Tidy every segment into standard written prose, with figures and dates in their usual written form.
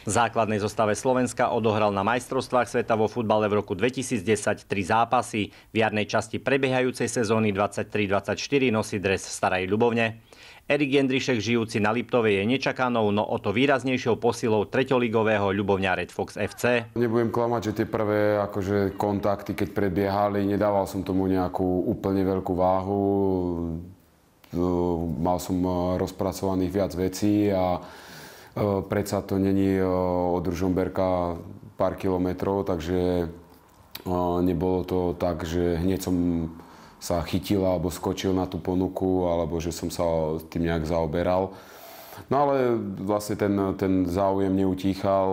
V základnej zostave Slovenska odohral na majstrovstvách sveta vo futbale v roku 2010 3 zápasy. V jarnej časti prebiehajúcej sezóny 23-24 nosí dres v Starej Ľubovne. Erik Jendrišek, žijúci na Liptove, je nečakanou, no o to výraznejšou posilou treťoligového Ľubovňa Red Fox FC. Nebudem klamať, že tie prvé kontakty, keď prebiehali, nedával som tomu nejakú úplne veľkú váhu. Mal som rozpracovaných viac vecí a predsa to není od Ružomberka pár kilometrov, takže nebolo to tak, že hneď som sa chytil alebo skočil na tú ponuku, alebo že som sa tým nejak zaoberal. No ale vlastne ten záujem neutíchal,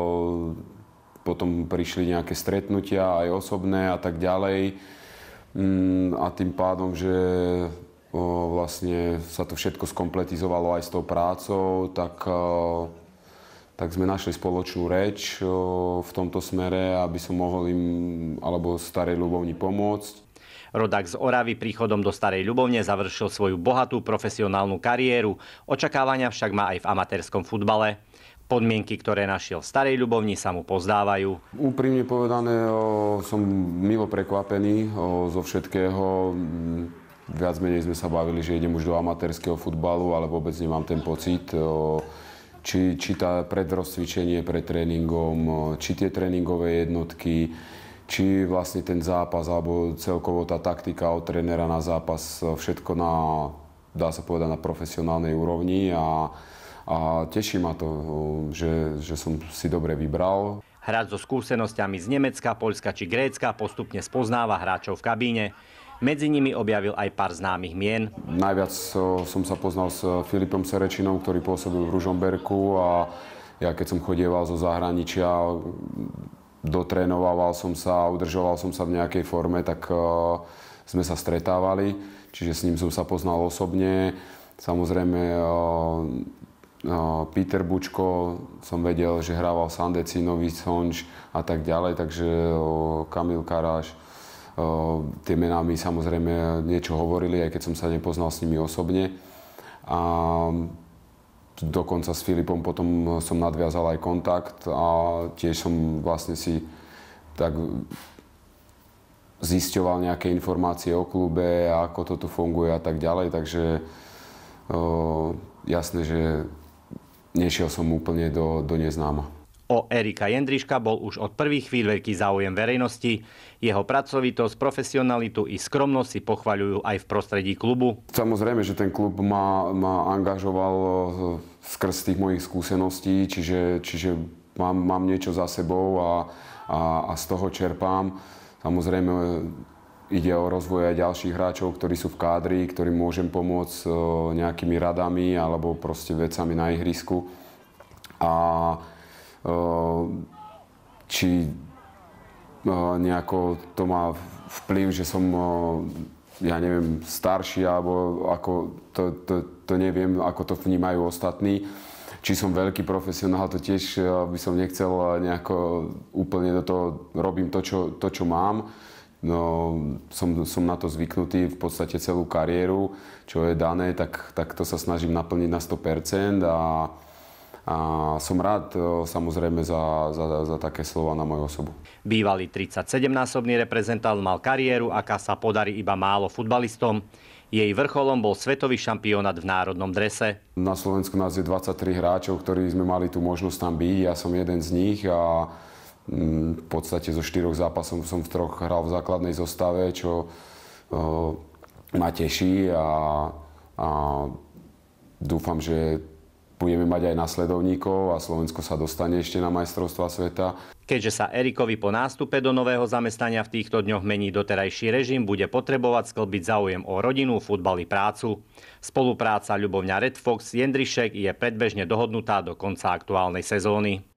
potom prišli nejaké stretnutia, aj osobné a tak ďalej. A tým pádom, že vlastne sa to všetko skompletizovalo aj s tou prácou, tak sme našli spoločnú reč v tomto smere, aby som mohol im alebo Starej Ľubovni pomôcť. Rodák z Oravy príchodom do Starej Ľubovne završil svoju bohatú profesionálnu kariéru. Očakávania však má aj v amatérskom futbale. Podmienky, ktoré našiel v Starej Ľubovni, sa mu pozdávajú. Úprimne povedané, som milo prekvapený zo všetkého. Viac menej sme sa bavili, že idem už do amatérskeho futbalu, ale vôbec nemám ten pocit. Či tá predrozcvičenie pred tréningom, či tie tréningové jednotky, či vlastne ten zápas, alebo celkovo tá taktika od trénera na zápas, všetko dá sa povedať, na profesionálnej úrovni a teší ma to, že som si dobre vybral. Hráč so skúsenosťami z Nemecka, Poľska či Grécka postupne spoznáva hráčov v kabíne. Medzi nimi objavil aj pár známych mien. Najviac som sa poznal s Filipom Serečinom, ktorý pôsobil v Ružomberku, a ja keď som chodieval zo zahraničia, dotrénoval som sa, udržoval som sa v nejakej forme, tak sme sa stretávali, čiže s ním som sa poznal osobne. Samozrejme Peter Bučko, som vedel, že hrával Sandeci, Nový Sonč a tak ďalej, takže Kamil Karáš. Tie mená mi samozrejme niečo hovorili, aj keď som sa nepoznal s nimi osobne. A dokonca s Filipom potom som nadviazal aj kontakt a tiež som vlastne si tak zisťoval nejaké informácie o klube, ako to tu funguje a tak ďalej. Takže jasné, že nešiel som úplne do neznáma. O Erika Jendriška bol už od prvých chvíľ veľký záujem verejnosti. Jeho pracovitosť, profesionalitu i skromnosť si pochvaľujú aj v prostredí klubu. Samozrejme, že ten klub ma angažoval skrz tých mojich skúseností, čiže mám niečo za sebou a z toho čerpám. Samozrejme, ide o rozvoj aj ďalších hráčov, ktorí sú v kádri, ktorým môžem pomôcť nejakými radami alebo proste vecami na ihrisku. Či nejako to má vplyv, že som, ja neviem, starší, alebo ako to neviem, ako to vnímajú ostatní. Či som veľký profesionál, to tiež by som nechcel nejako úplne do toho, robím to, čo mám. No, som na to zvyknutý v podstate celú kariéru, čo je dané, tak to sa snažím naplniť na 100% a som rád samozrejme za také slova na moju osobu. Bývalý 37-násobný reprezentant mal kariéru, aká sa podarí iba málo futbalistom. Jej vrcholom bol svetový šampionát v národnom drese. Na Slovensku nás je 23 hráčov, ktorí sme mali tú možnosť tam byť. Ja som jeden z nich a v podstate zo 4 zápasov som v 3 hral v základnej zostave, čo ma teší a dúfam, že budeme mať aj nasledovníkov a Slovensko sa dostane ešte na majstrovstvá sveta. Keďže sa Erikovi po nástupe do nového zamestnania v týchto dňoch mení doterajší režim, bude potrebovať sklbiť záujem o rodinu, futbal i prácu. Spolupráca Ľubovňa Red Fox Jendrišek je predbežne dohodnutá do konca aktuálnej sezóny.